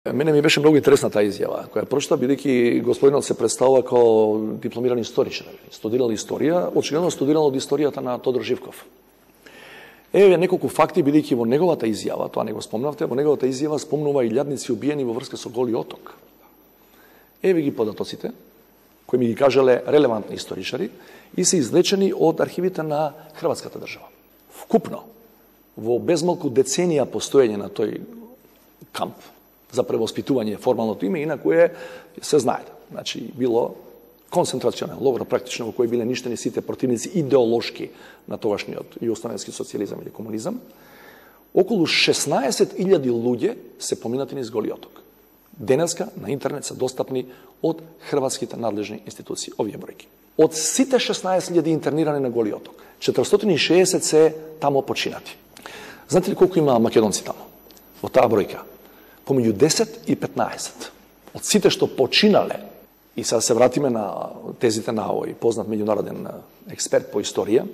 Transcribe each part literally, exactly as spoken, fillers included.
Мене ми беше многу интересна таа изјава, која прочита бидејќи господинот се представува како дипломиран историчар. Студирал историја, очигледно студирал од историјата на Тодор Живков. Еве неколку факти, бидејќи во неговата изјава, тоа не го спомнавте, во неговата изјава спомнува илјадници убиени во врска со Голи оток. Еве ги податоците, кои ми ги кажале релевантни историчари и се извлечени од архивите на Хрватската држава. Вкупно, во безмалку деценија постоење на тој камп за превоспитување формалното име, инаку е, се знаете, значи било концентрационен логор, практично во кој биле ништени сите противници идеолошки на тогашниот југословенски социјализам или комунизам. Околу шеснаесет илјади луѓе се поминати низ Голи оток. Денеска на интернет се достапни од хрватските надлежни институции овие бројки. Од сите шеснаесет илјади интернирани на Голи оток, четиристотини и шеесет се тамо починати. Знаете ли колку има македонци тамо? Во таа бројка помеѓу десет и петнаесет. Од сите што починале, и сега се вратиме на тезите на овој познат меѓународен експерт по историја,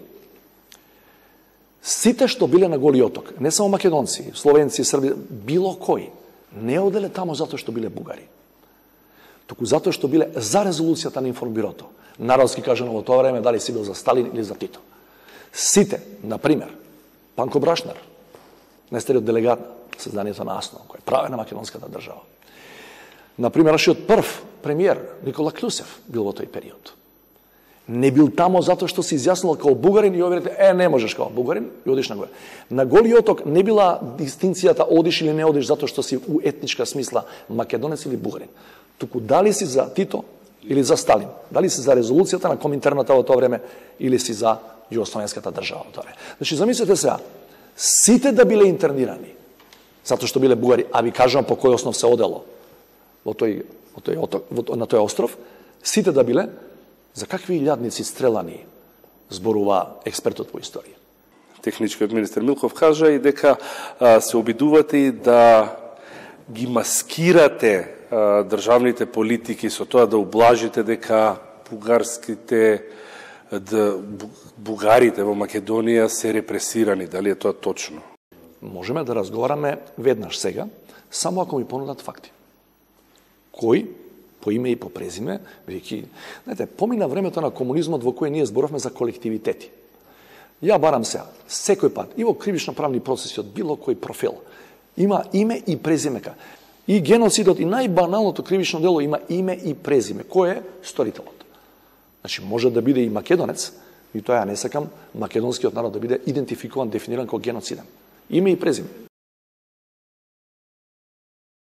сите што биле на Голи оток, не само македонци, словенци, срби, било кој, не оделе тамо затоа што биле бугари, туку затоа што биле за резолуцијата на информбирото. Народски кажано во тоа време, дали си бил за Сталин или за Тито. Сите, например, Панко Брашнар, најстариот делегат на созданието на АСНО, кој е праве на македонската држава. Например, нашиот прв премиер Никола Клюсев бил во тој период. Не бил тамо затоа што се изјаснил како бугарин и оверите, е, не можеш како бугарин и одиш на горе. На Голи оток не била дистинцијата одиш или не одиш затоа што си у етничка смисла македонец или бугарин. Туку дали си за Тито или за Сталин, дали си за резолуцијата на Коминтерната во тоа време или си за југословенската држава во тоа време. Значи, замислете сега, сите да биле интернирани, затоа што биле бугари, а ви кажам по кој основ се одело во тој, во тој оток, во, на тој остров, сите да биле, за какви илјадници стрелани зборува експертот по историја? Техничкиот министер Милков кажа и дека а, се обидувате да ги маскирате а, државните политики со тоа да ублажите дека бугарските да, бугарите во Македонија се репресирани. Дали е тоа точно? Можеме да разговараме веднаш сега, само ако ми понудат факти. Кој, по име и по презиме, веќе, знаете, помина времето на комунизмот во кој ние зборавме за колективитети. Ја барам сега, секој пат, и во кривично-правни процеси од било кој профил, има име и презимека. И геноцидот, и најбаналното кривично дело има име и презиме. Кој е сторителот? Значи, може да биде и македонец, и тоа ја не сакам, македонскиот народ да биде идентификуван, дефиниран како геноциден. Име и презиме.